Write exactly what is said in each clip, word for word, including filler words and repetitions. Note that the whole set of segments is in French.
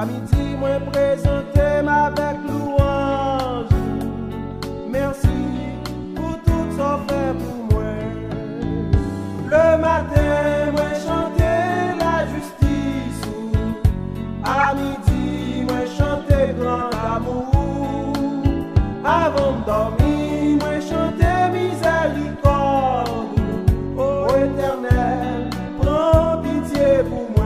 À midi, moi présenter avec louange. Merci pour tout ça fait pour moi. Le matin, moi chanter la justice. À midi, moi chanter grand amour. Avant de dormir, moi chanter miséricorde. Ô Éternel, prends pitié pour moi.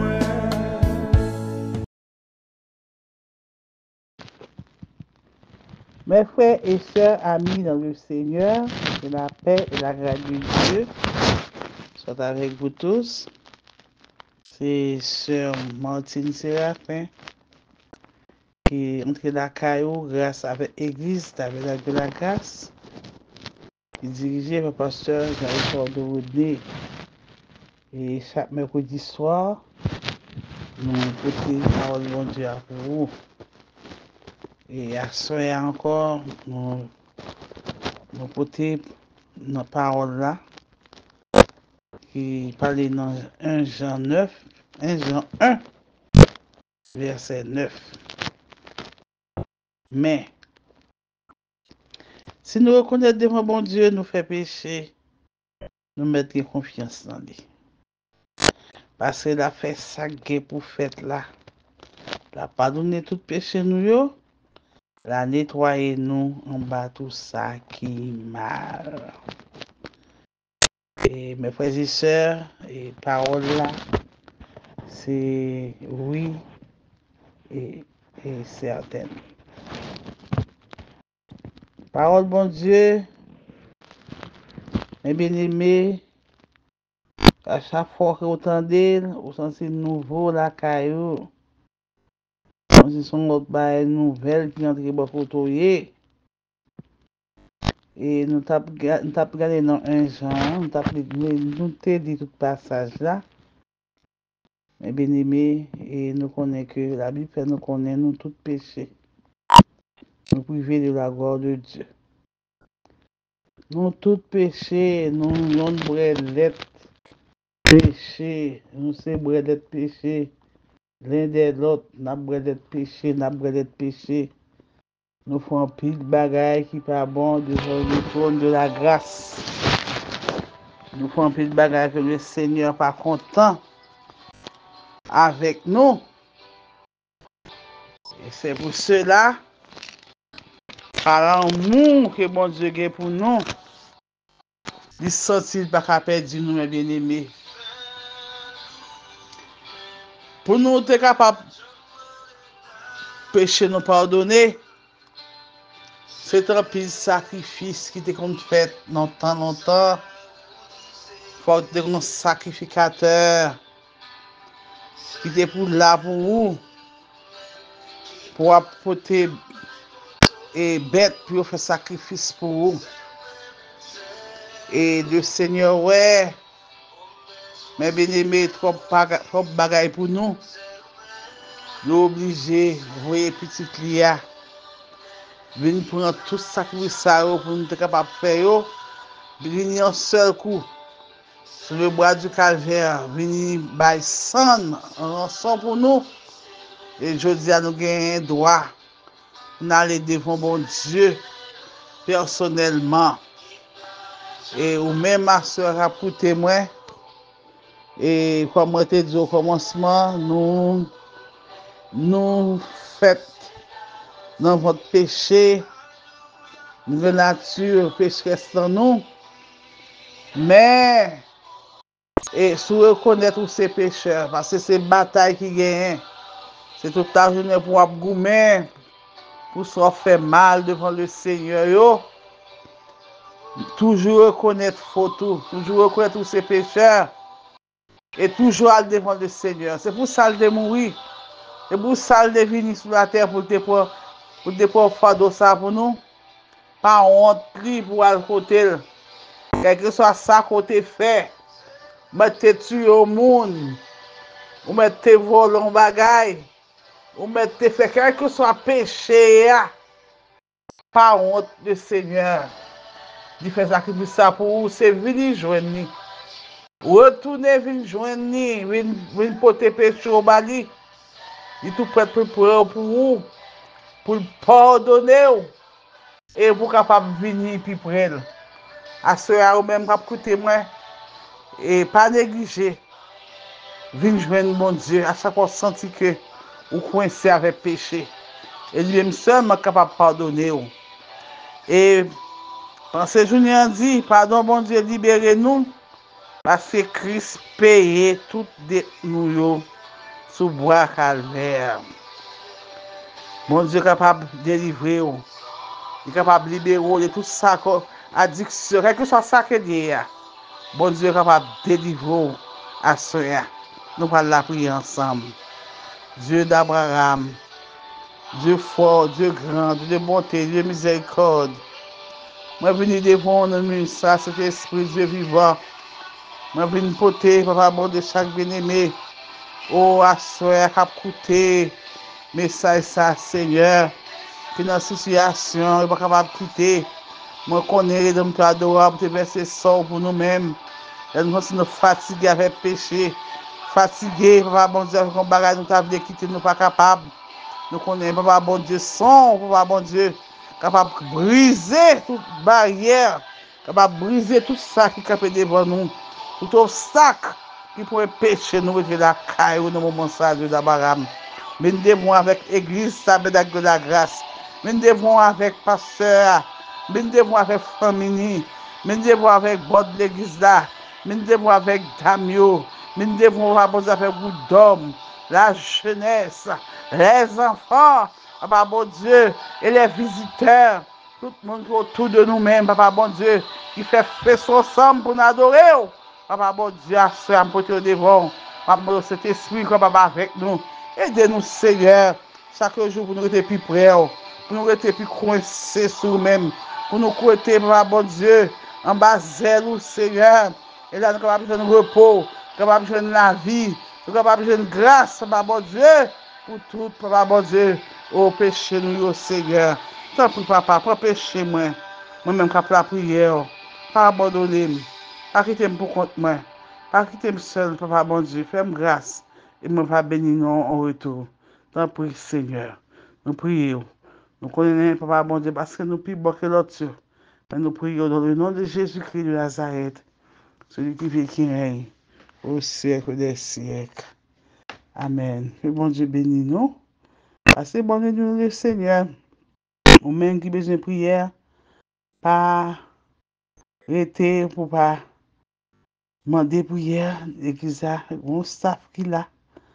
Mes frères et sœurs, amis dans le Seigneur, que la paix et la grâce de Dieu soient avec vous tous. C'est sœur Martine Séraphin qui est entrée dans la caillou grâce avec l'église, avec la de la grâce, qui est dirigée par le pasteur Jean-Richard de Rodney. Et chaque mercredi soir, nous portons la parole de mon Dieu pour vous. Et à ce soir encore, nous, nous portons notre parole là, qui parlait dans un Jean neuf, un Jean un, verset neuf. Mais, si nous reconnaissons devant bon Dieu, nous fait pécher, nous mettons confiance dans lui. Parce qu'il a fait ça pour faire là. Il a pardonné tout péché nous, il a nettoyé nous en bas tout ça qui mal. Et mes frères et sœurs, et paroles là, c'est oui et, et certaine. Parole bon Dieu, mes bien-aimés, à chaque fois que vous entendez, vous sentez nouveau la caillou. Comme si son autre bail nouvelle qui entre dans votre Et nous t'avons regardé dans un genre, nous t'avons dit tout le passage là. Mes bien-aimés, et nous connaissons que la Bible fait nous connaître nous tout péché. Nous privés de la gloire de Dieu. Nous tout péché, nous non bredette péché, nous c'est bredette péché. L'un de l'autre, n'a bredette péché, n'a bredette péché. Nous faisons pile de bagailles qui pas bon devant le trône de la grâce. Nous faisons pile de bagailles que le Seigneur pas content avec nous. Et c'est pour cela, par l'amour que mon Dieu a pour nous, il sentit pas qu'à perdre nous, mes bien-aimés. Pour nous être capables de pécher nous pardonner, c'est un pile sacrifice qui était comme fait longtemps, longtemps. Il faut être un sacrificateur qui était pour là pour vous, pour apporter et bête pour faire sacrifice pour vous. Et le Seigneur, ouais, mais bien aimé, trop bagaille pour nous. L'obligé, vous voyez, petit Lia, venir prendre tout sacrifice pour nous être capable de faire, venir un seul coup sur le bois du calvaire, venir bailler sang en rançon pour nous. Et je dis à nous gagner un droit, nous aller devant mon Dieu personnellement. Et ou même ma soeur a pour témoin. Et comme je te dis au commencement, nous nous faites dans votre péché, nouvelle nature, pécheresse dans nous. Mais, et si vous reconnaître tous ces pécheurs, parce que c'est bataille qui gagne, c'est toute la journée pour abgoumer, pour se faire mal devant le Seigneur. Yo. Toujours reconnaître photo, toujours reconnaître tous ces pécheurs, et toujours aller devant le Seigneur. C'est pour ça qu'il est mourir. C'est pour ça qu'il est venu sur la terre pour te pour te pour faire ça pour nous. Pas honte, cri pour aller côté. Quel que soit ça côté fait. Mettez tuer au monde. Ou mettez voler en bagaille. Ou mettez fait quel que soit péché. Pas honte le Seigneur. Il fait sacrifice ça pour vous. C'est venir joindre. Retournez venir joindre. Venir porter péché au bali. Il est tout prêt pour pour vous, pour le pardonner et pour capable venir plus près. À ce même cap côté moi et pas négliger. Venir joindre mon Dieu à chaque fois senti que vous coincé avec péché. Et lui-même seul est capable de pardonner. Et pensez Julien dit, pardon bon Dieu, libérez-nous. Parce que Christ payait toutes des nous sous bois calvaire. Mon Dieu est capable de délivrer. Il est capable de libérer de tout ça, addiction, quel que soit ça que dit. Bon Dieu est capable de délivrer à cela. Nous allons la prier ensemble. Dieu d'Abraham, Dieu fort, Dieu grand, Dieu de bonté, Dieu de miséricorde. Moi, je viens devant nous, ça, cet esprit, Dieu vivant. Moi, je viens porter, papa, bon de chaque bien-aimé. Oh, à soi, cap coûter, message ça, Seigneur, qui dans la situation, il n'est pas capable de quitter. Moi, je connais les hommes adorables, te verser sort pour nous-mêmes. Nous sommes fatigués avec le péché. Fatigués, papa, bon Dieu, avec un bagage, nous avons quitter, nous ne sommes pas capables. Nous connaissons, papa, bon Dieu, son, papa, bon Dieu, capable de briser toute barrière, capable de briser tout ça qui est capé devant nous, tout obstacle qui pourrait pécher nous et la caille au moment ça de d'Abraham. Mais nous devons avec l'église, ça de la grâce. Mais nous devons avec pasteur, mais nous devons avec famille, mais nous devons avec bord de l'église là, mais nous devons avec Damio, mais nous devons avec vous d'hommes, la jeunesse, les enfants, papa bon Dieu, et les visiteurs, tout le monde autour de nous-mêmes, papa bon Dieu, qui fait fête ensemble pour nous adorer. Papa bon Dieu, à ce moment pour devant, papa cet esprit comme papa avec nous. Aidez-nous Seigneur, chaque jour pour nous être plus près, pour nous être plus coincés sur nous-mêmes, pour nous côté, papa bon Dieu, en bas zèle, Seigneur, et là nous sommes capables de repos, capables de la vie, nous sommes capables de grâce, papa bon Dieu, pour tout, papa bon Dieu, au péché nous, Seigneur. Tant pis, papa, pour péché, moi, moi-même, qui la prière, pas abandonner, pas quitter pour compte moi, pas quitter seul, papa bon Dieu, fais-moi grâce, et me va bénir en retour. Tant pis, Seigneur, nous prions, nous connaissons, papa bon Dieu, parce que nous prions bon que l'autre, mais nous prions dans le nom de Jésus-Christ de Nazareth, celui qui vit qui règne au siècle des siècles. Amen. Que bon Dieu bénisse nous. Parce que bon Dieu le Seigneur. Ou même qui besoin de prière, pas arrêter pour pas demander prière, l'église a un staff qui a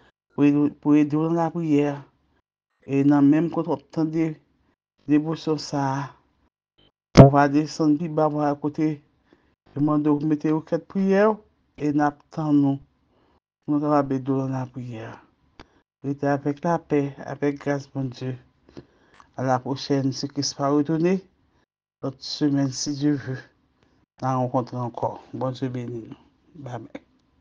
pour aider dans la prière. Et dans même quand on entend des dévotions ça, on va descendre plus bas à côté, demander de mettre au quatre prières et n'attendons nous. Nous allons dans la prière. Restez avec la paix, avec grâce, mon Dieu. À la prochaine, si Christ va retourner, l'autre semaine, si Dieu veut, on va rencontrer encore. Bon Dieu béni. Bye bye.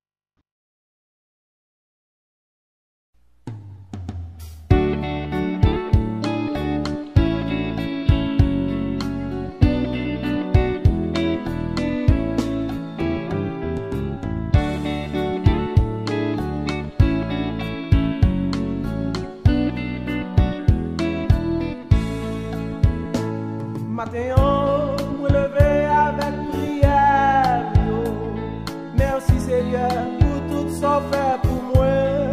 Matin, on me lever avec prière. Merci Seigneur pour tout ça fait pour moi.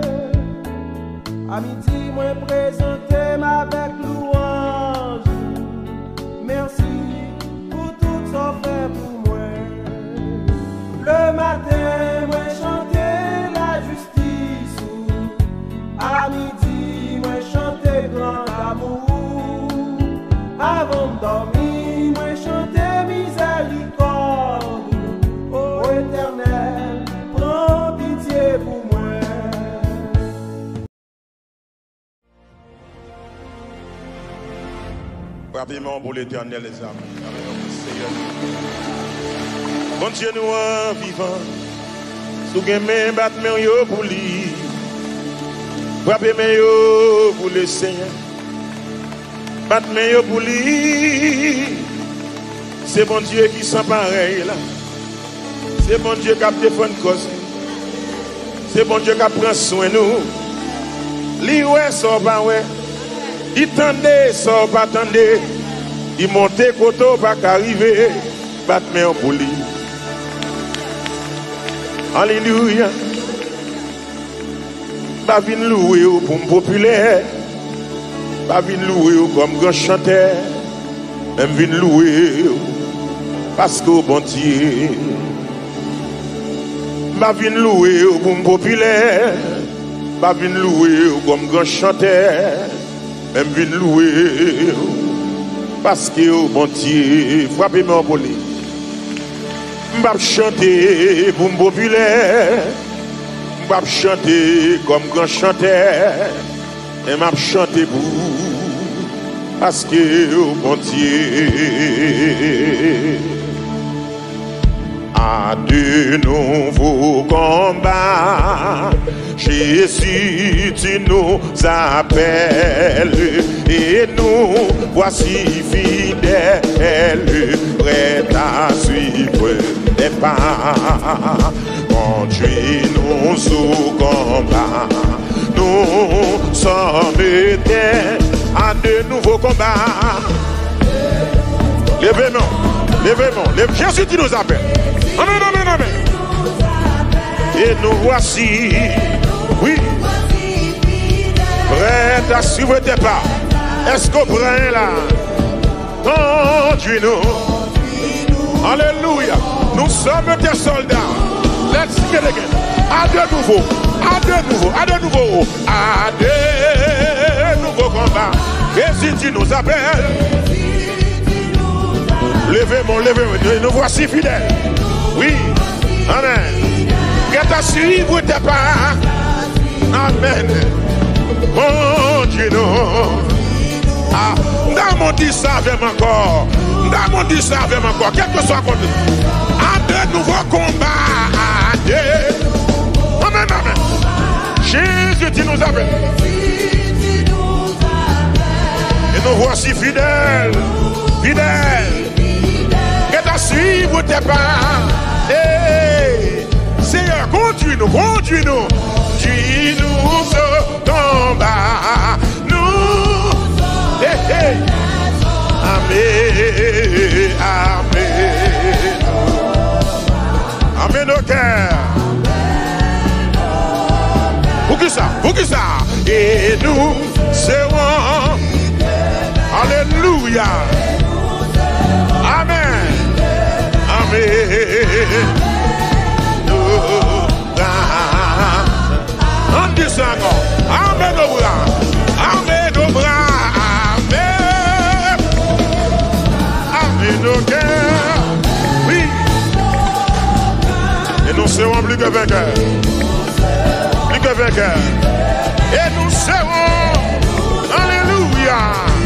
À midi, moi présenter avec louange. Merci pour tout ça fait pour moi. Le matin, moi chanter la justice. À midi, moi chanter grand amour. Avant de dormir, moi chanter miséricorde. Ô Éternel, prends pitié pour moi. Rapidement pour l'Éternel, les âmes. Bon Dieu, nous en vivant. Sous gamin, battement yo pour lui. Frappez yo pour le Seigneur. Battement yo pour lui. C'est bon Dieu qui sent pareil là. C'est bon Dieu qui a défendu cause. C'est bon Dieu qui prend soin de nous. Li ouais, so pas ouais. Il tendait, so pas tendait. Il montait koto pas qu'arriver. Batman pour lui. Alléluia. Pas vin louer pour un populaire. Pas vin louer comme grand chanteur. Même vin louer parce que bon Dieu. Pas vin louer pour un populaire. Pas vin louer comme grand chanteur. Même vin louer parce que bon Dieu. Frappez-moi pour lui. M'bap chanter pour populaire, m'bap chanter comme grand chanteur, et m'bap chanter pour parce que au bon Dieu. À de nouveaux combats, Jésus tu nous appelles et nous voici fidèles, prêts à suivre tes pas. Conduis-nous au combat, nous sommes des à de nouveaux combats. Levez-nous, levez-nous, levez. Jésus tu nous appelles. Amen, amen, amen. Et nous voici, oui, prêts à suivre tes pas. Est-ce qu'on prend là? Conduis-nous. Alléluia. Nous sommes tes soldats. Let's get again. À de nouveau, à de nouveau, à de nouveau, à de nouveaux combats. Et si tu nous appelles, levez-moi, levez-moi. Nous voici fidèles. Oui, amen. Qu'est-ce à suivre tes pas? Amen. Mon Dieu, non. Ah, dans mon dit ça avec encore. Dans mon dit ça avec encore. Quel que soit contre. À de nouveaux combats. À de. Amen, amen. Jésus, tu nous appelles. Et nous voici fidèles. Fidèles. Qu'est-ce à suivre tes pas? Hey, Seigneur, conduis-nous, conduis-nous, conduis-nous au combat. Nous, hey, hey. Amen, amen, amen au cœur. Pour qui ça, pour qui ça? Et nous serons, alléluia, amen. Amen. On dit ça encore. Amen au bras. Amen au bras. Amen. Amen au cœur. Oui. Et nous serons plus que vainqueurs. Plus que vainqueurs. Et nous serons. Alléluia.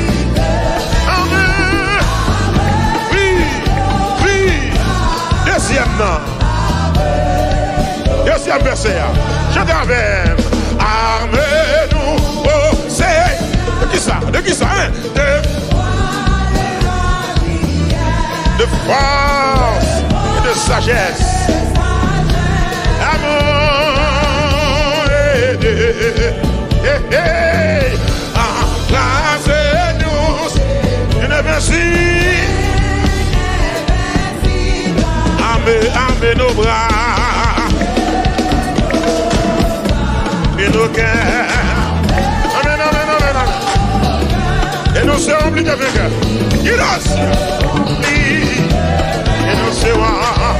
Deuxième nom. Deuxième verset. Chantez avec. Armez-nous au Seigneur. De qui ça? De qui ça? Hein? De, de force et de sagesse. Amour et de. Hey, hey. Embrassez-nous. Une merci. Amen nos bras et nos cœurs. Amen, amen, amen, amen. Et nous serons plus que vainqueurs. Et nous serons.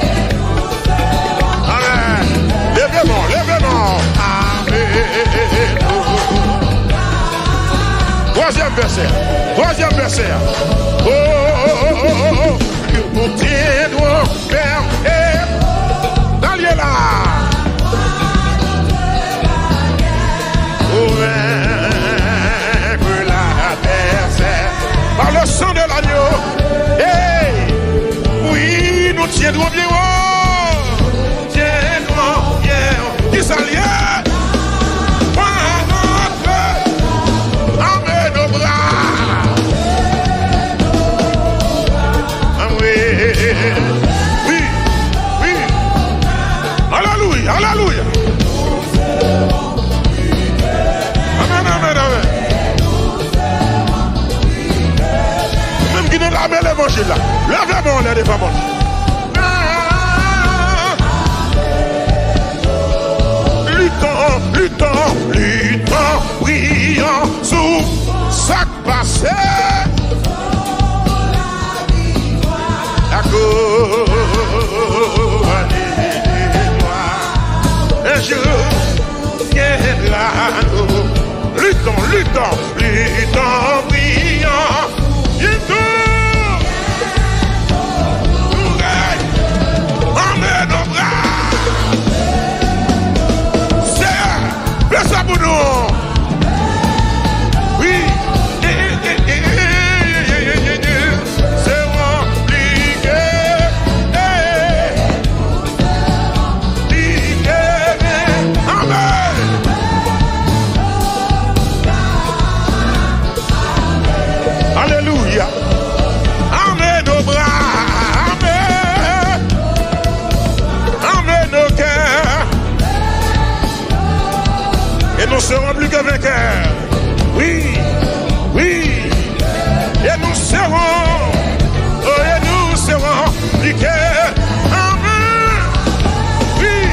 Amen. Levez-moi, levez-moi. Amen. Troisième verset. Troisième verset. Oh, oh, oh, oh, oh. Nous tiendrons ferme et dans lieu là. Pour vaincre l'adversaire par le sang de l'agneau. Hey, oui, nous tiendrons bien haut. Tiendrons bien haut. Qui s'allie? Par notre armée nos bras. temps, le temps brillant. Il tourne. Nous règne. Emmène nos bras. C'est fais ça pour nous. Oui. C'est compliqué. Amen. Alléluia. Amen nos bras. Amen. Amen nos cœurs. Et nous serons plus que vainqueurs. Oui. Oui. Et nous serons. Oh, et nous serons plus que. Amen. Oui.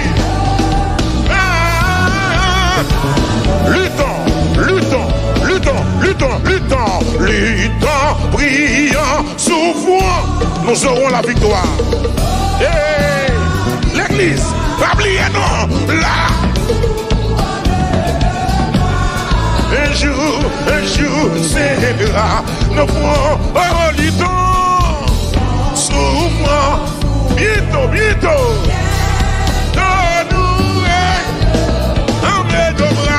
Ah. Luttons. Luttons. Luttons, luttons, luttons, luttons, brillant, souffrant, nous aurons la victoire. Hey, l'église, pas oublier non, là. Un jour, un jour, c'est là, nous ferons, oh, luttons, souffrant, bientôt, bientôt, dans nous, en mes deux bras.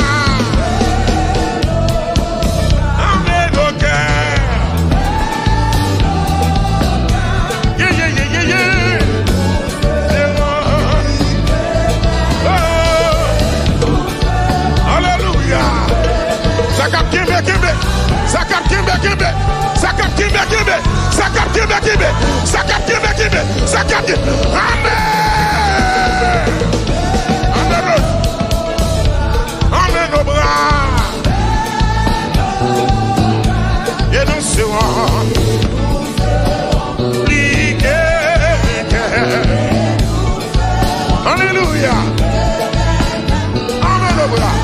Sakap kimbe kimbe, sakap kimbe kimbe, sakap kimbe kimbe, sakap kimbe kimbe, sakap kimbe kimbe, sakap kimbe. Amen. Amen. Amen nos bras. Et nous serons liés. Alléluia. Amen nos bras.